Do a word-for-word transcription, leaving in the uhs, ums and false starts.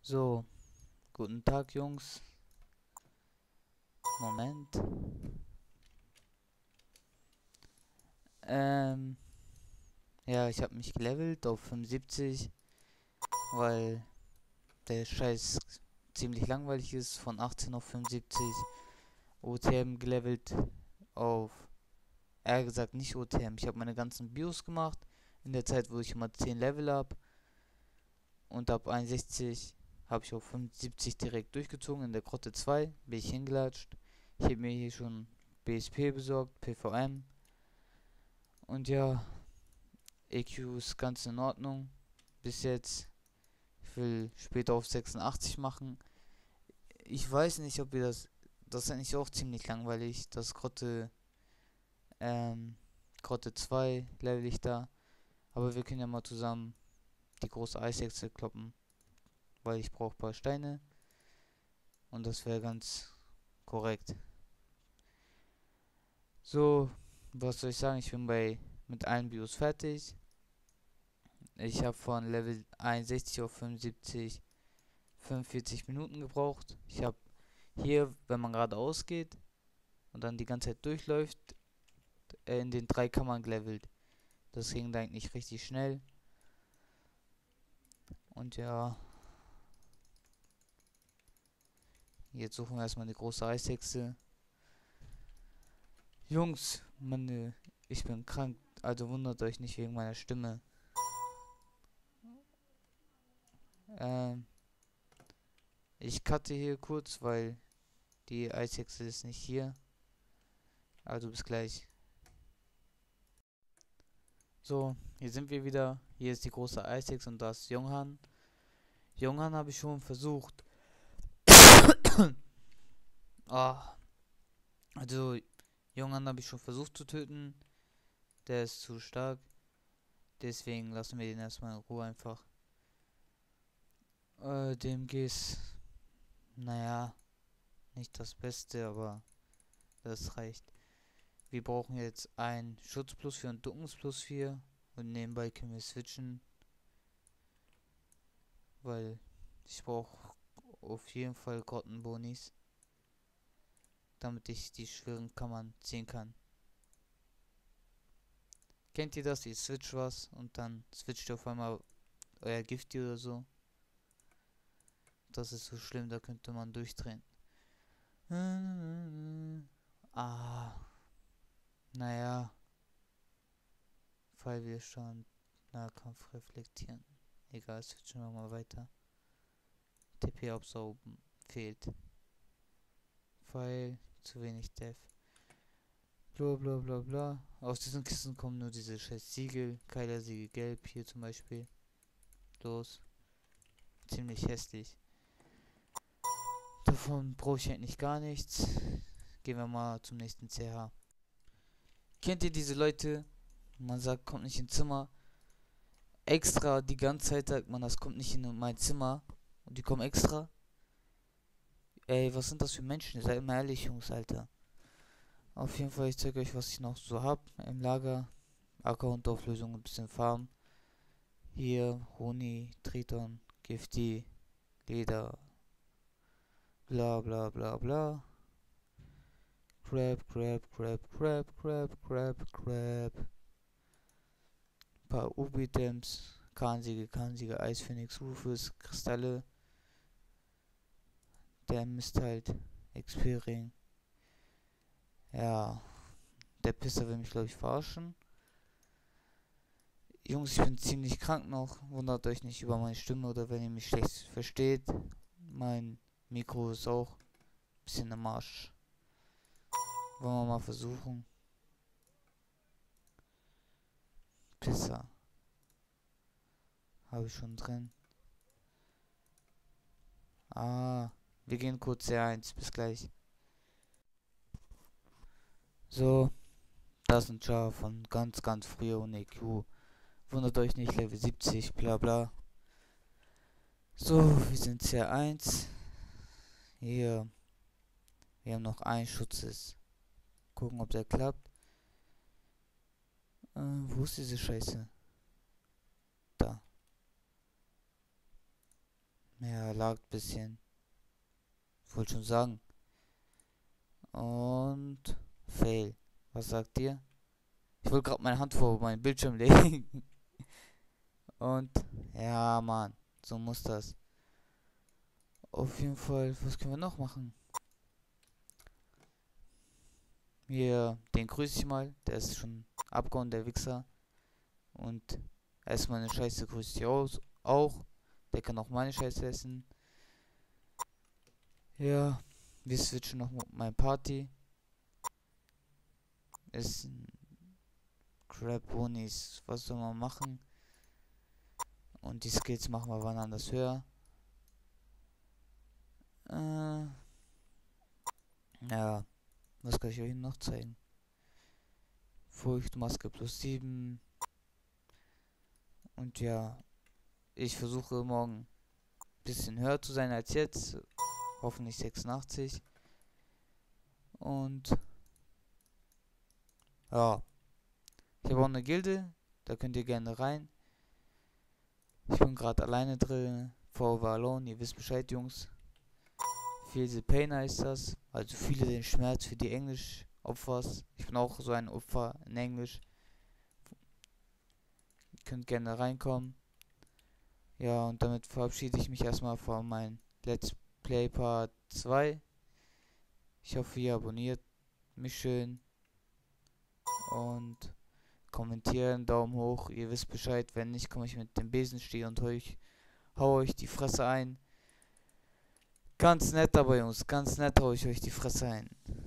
So, guten Tag, Jungs. Moment. Ähm, ja, ich habe mich gelevelt auf fünfundsiebzig, weil der Scheiß ziemlich langweilig ist. Von achtzehn auf fünfundsiebzig. O T M gelevelt auf, eher gesagt nicht O T M. Ich habe meine ganzen Bios gemacht in der Zeit, wo ich immer zehn Level habe. Und ab einundsechzig habe ich auf fünfundsiebzig direkt durchgezogen. In der Grotte zwei bin ich hingelatscht. Ich habe mir hier schon B S P besorgt, P V M. Und ja, E Q ist ganz in Ordnung. Bis jetzt. Ich will später auf sechsundachtzig machen. Ich weiß nicht, ob wir das. Das ist eigentlich auch ziemlich langweilig. Das Grotte. Ähm, Grotte zwei level ich da. Aber wir können ja mal zusammen die große Eishexe kloppen. Weil ich brauche ein paar Steine. Und das wäre ganz korrekt. So, was soll ich sagen? Ich bin bei mit allen Bios fertig. Ich habe von Level einundsechzig auf fünfundsiebzig fünfundvierzig Minuten gebraucht. Ich habe hier, wenn man geradeaus geht und dann die ganze Zeit durchläuft, äh, in den drei Kammern gelevelt. Das ging da eigentlich richtig schnell. Und ja, jetzt suchen wir erstmal die große Eishexe. Jungs, meine, ich bin krank, also wundert euch nicht wegen meiner Stimme. Ähm, ich cutte hier kurz, weil die Eishexe ist nicht hier. Also bis gleich. So, hier sind wir wieder. Hier ist die große Eishexe und da ist Junghan. Junghan habe ich schon versucht. Ah, also Junghan habe ich schon versucht zu töten. Der ist zu stark. Deswegen lassen wir den erstmal in Ruhe einfach. Äh, dem geht's. Naja, nicht das Beste, aber das reicht. Wir brauchen jetzt ein Schutz plus vier und Duckens plus vier. Und nebenbei können wir switchen. Weil ich brauche auf jeden Fall Grottenbonis. Damit ich die schweren Kammern ziehen kann. Kennt ihr das? Ihr switcht was und dann switcht ihr auf einmal euer Gifti oder so. Das ist so schlimm, da könnte man durchdrehen. Ah, naja. Fallwiderstand, Nahkampf reflektieren. Egal, switchen wir mal weiter. T P absaugen, fehlt. Pfeil, zu wenig Def. Bla bla bla bla. Aus diesen Kisten kommen nur diese scheiß Siegel. Keilersiegel gelb hier zum Beispiel. Los. Ziemlich hässlich. Davon brauche ich eigentlich gar nichts. Gehen wir mal zum nächsten C H. Kennt ihr diese Leute? Man sagt, kommt nicht ins Zimmer. Extra die ganze Zeit sagt man, das kommt nicht in mein Zimmer. Und die kommen extra. Ey, was sind das für Menschen? Seid mal ehrlich, Jungs, Alter. Auf jeden Fall, ich zeige euch, was ich noch so hab im Lager. Ackerhundauflösung, ein bisschen Farm. Hier, Honig, Triton, Gifti, Leder, bla bla bla bla. Crab, Crab, Crab, Crab, Crab, Crab, Crab. Ein paar Ubi-Dams, Kahnsiege, Kahnsiege, Eisphoenix, Rufus, Kristalle. Der Mist halt, Xp-Ring. Ja, der Pisser will mich, glaube ich, verarschen. Jungs, ich bin ziemlich krank noch. Wundert euch nicht über meine Stimme oder wenn ihr mich schlecht versteht. Mein Mikro ist auch ein bisschen am Arsch. Wollen wir mal versuchen. Pisser. Habe ich schon drin. Ah, wir gehen kurz C eins. Bis gleich. So, das ist ein Char von ganz, ganz früher ohne E Q. Wundert euch nicht, Level siebzig, bla bla. So, wir sind C eins. Hier. Wir haben noch einen Schutzes. Gucken, ob der klappt. Äh, wo ist diese Scheiße? Da. Ja, lag ein bisschen. Ich wollte schon sagen. Und Fail. Was sagt ihr? Ich wollte gerade meine Hand vor meinen Bildschirm legen. Und ja, Mann, so muss das. Auf jeden Fall, was können wir noch machen? Hier, den grüße ich mal. Der ist schon abgehauen, der Wichser. Und erstmal eine Scheiße grüße ich aus, auch. Der kann auch meine Scheiße essen. Ja, wir switchen noch mein Party. Ist ein Crab Bonis. Was soll man machen? Und die Skills machen wir wann anders höher. Äh, ja, was kann ich euch noch zeigen? Furchtmaske plus sieben. Und ja, ich versuche morgen ein bisschen höher zu sein als jetzt. Hoffentlich sechsundachtzig. Und ja, ich habe auch eine Gilde. Da könnt ihr gerne rein. Ich bin gerade alleine drin. Forever Alone. Ihr wisst Bescheid, Jungs. Feel the Pain heißt das. Also fühle den Schmerz für die Englisch-Opfers. Ich bin auch so ein Opfer in Englisch. Ihr könnt gerne reinkommen. Ja, und damit verabschiede ich mich erstmal von meinem Let's Play Part zwei. Ich hoffe, ihr abonniert mich schön. Und kommentieren, Daumen hoch. Ihr wisst Bescheid. Wenn nicht, komme ich mit dem Besenstiel und euch, hau euch die Fresse ein. Ganz nett aber, Jungs. Ganz nett hau ich euch die Fresse ein.